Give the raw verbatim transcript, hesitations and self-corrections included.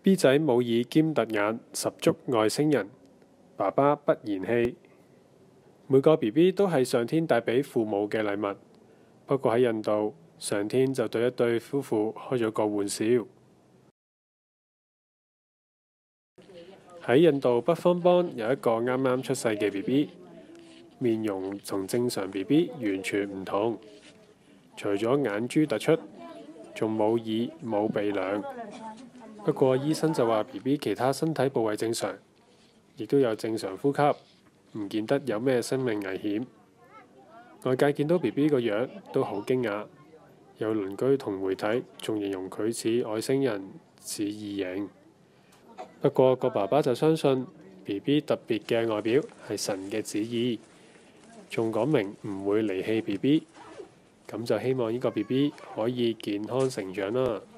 B 仔冇耳兼突眼，十足外星人。爸爸不言棄。每個 B B 都係上天帶俾父母嘅禮物，不過喺印度，上天就對一對夫婦開咗個玩笑。喺印度北方邦有一個啱啱出世嘅 B B， 面容同正常 B B 完全唔同，除咗眼珠突出，仲冇耳冇鼻梁。不過醫生就話 B B 其他身體部位正常，亦都有正常呼吸，唔見得有咩生命危險。外界見到 B B 個樣都好驚訝，有鄰居同媒體仲形容佢似外星人，似異形。不過個爸爸就相信 B B 特別嘅外表係神嘅旨意，仲講明唔會離棄 B B， 咁就希望呢個 B B 可以健康成長啦。